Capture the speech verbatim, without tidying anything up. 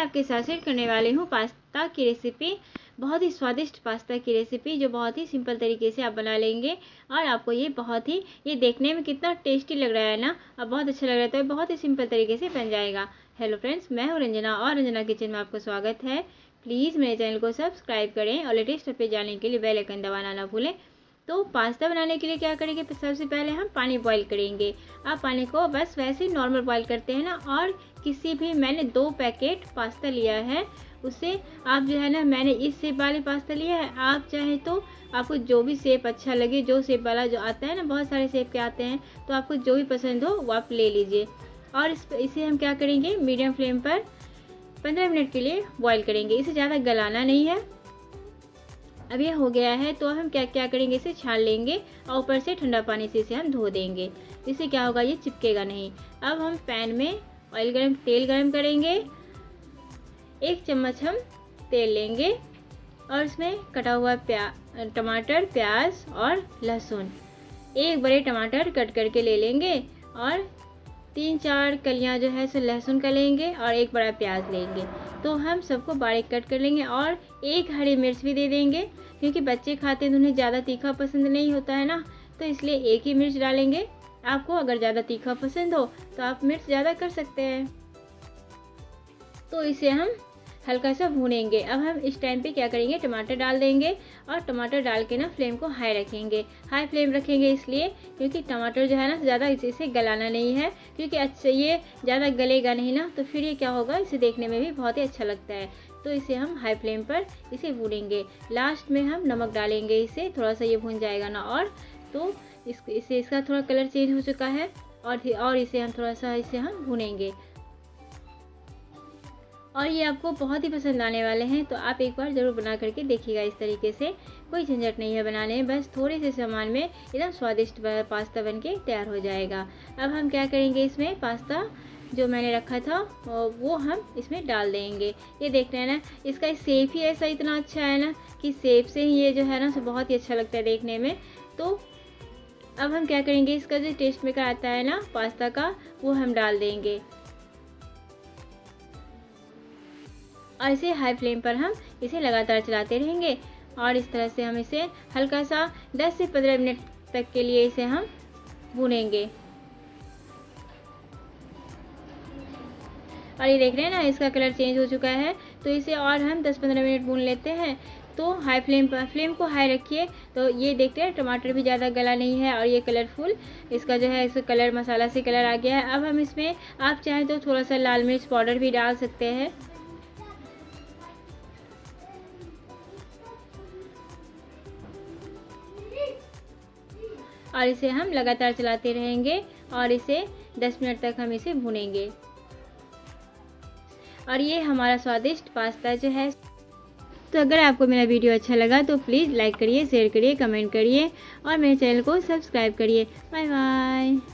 आपके साथ शेयर करने वाली हूँ पास्ता की रेसिपी, बहुत ही स्वादिष्ट पास्ता की रेसिपी जो बहुत ही सिंपल तरीके से आप बना लेंगे और आपको ये बहुत ही ये देखने में कितना टेस्टी लग रहा है ना, और बहुत अच्छा लग रहा है, तो बहुत ही सिंपल तरीके से बन जाएगा। हेलो फ्रेंड्स, मैं हूँ रंजना और रंजना किचन में आपका स्वागत है। प्लीज़ मेरे चैनल को सब्सक्राइब करें और लेटेस्ट अपडेट जानने के लिए बेल आइकन दबाना ना भूलें। तो पास्ता बनाने के लिए क्या करेंगे, सबसे पहले हम पानी बॉईल करेंगे। आप पानी को बस वैसे ही नॉर्मल बॉईल करते हैं ना, और किसी भी, मैंने दो पैकेट पास्ता लिया है, उसे आप जो है ना, मैंने इस शेप वाली पास्ता लिया है। आप चाहे तो आपको जो भी शेप अच्छा लगे, जो शेप वाला जो आता है ना, बहुत सारे शेप के आते हैं, तो आपको जो भी पसंद हो वो आप ले लीजिए। और इस इसे हम क्या करेंगे, मीडियम फ्लेम पर पंद्रह मिनट के लिए बॉईल करेंगे। इसे ज़्यादा गलाना नहीं है। अब ये हो गया है तो हम क्या क्या करेंगे, इसे छान लेंगे और ऊपर से ठंडा पानी से इसे हम धो देंगे। इससे क्या होगा, ये चिपकेगा नहीं। अब हम पैन में ऑयल गरम तेल गरम करेंगे। एक चम्मच हम तेल लेंगे और इसमें कटा हुआ प्या टमाटर, प्याज और लहसुन, एक बड़े टमाटर कट करके ले लेंगे और तीन चार कलियां जो है सो लहसुन का लेंगे और एक बड़ा प्याज लेंगे। तो हम सबको बारीक कट कर लेंगे और एक हरी मिर्च भी दे देंगे, क्योंकि बच्चे खाते हैं तो उन्हें ज़्यादा तीखा पसंद नहीं होता है ना, तो इसलिए एक ही मिर्च डालेंगे। आपको अगर ज़्यादा तीखा पसंद हो तो आप मिर्च ज़्यादा कर सकते हैं। तो इसे हम हल्का सा भूनेंगे। अब हम इस टाइम पे क्या करेंगे, टमाटर डाल देंगे और टमाटर डाल के ना फ्लेम को हाई रखेंगे। हाई फ्लेम रखेंगे इसलिए क्योंकि टमाटर जो है ना ज़्यादा इसे गलाना नहीं है, क्योंकि अच्छा ये ज़्यादा गलेगा नहीं ना, तो फिर ये क्या होगा, इसे देखने में भी बहुत ही अच्छा लगता है। तो इसे हम हाई फ्लेम पर इसे भूनेंगे। लास्ट में हम नमक डालेंगे, इसे थोड़ा सा ये भून जाएगा ना, और तो इस इसे इसका थोड़ा कलर चेंज हो चुका है और और इसे हम थोड़ा सा इसे हम भूनेंगे और ये आपको बहुत ही पसंद आने वाले हैं। तो आप एक बार ज़रूर बना करके देखिएगा। इस तरीके से कोई झंझट नहीं है बनाने में, बस थोड़े से सामान में एकदम स्वादिष्ट पास्ता बनके तैयार हो जाएगा। अब हम क्या करेंगे, इसमें पास्ता जो मैंने रखा था वो हम इसमें डाल देंगे। ये देख रहे हैं ना, इसका शेप ही ऐसा इतना अच्छा है ना कि शेप से ही ये जो है ना सो बहुत ही अच्छा लगता है देखने में। तो अब हम क्या करेंगे, इसका जो टेस्ट मेकर आता है ना पास्ता का, वो हम डाल देंगे और इसे हाई फ्लेम पर हम इसे लगातार चलाते रहेंगे और इस तरह से हम इसे हल्का सा दस से पंद्रह मिनट तक के लिए इसे हम भूनेंगे। और ये देख रहे हैं ना, इसका कलर चेंज हो चुका है, तो इसे और हम दस पंद्रह मिनट भून लेते हैं। तो हाई फ्लेम पर फ्लेम को हाई रखिए। तो ये देखते हैं टमाटर भी ज़्यादा गला नहीं है और ये कलरफुल इसका जो है, इसका कलर मसाला से कलर आ गया है। अब हम इसमें आप चाहें तो थोड़ा सा लाल मिर्च पाउडर भी डाल सकते हैं। और इसे हम लगातार चलाते रहेंगे और इसे दस मिनट तक हम इसे भूनेंगे। और ये हमारा स्वादिष्ट पास्ता जो है। तो अगर आपको मेरा वीडियो अच्छा लगा तो प्लीज़ लाइक करिए, शेयर करिए, कमेंट करिए और मेरे चैनल को सब्सक्राइब करिए। Bye bye.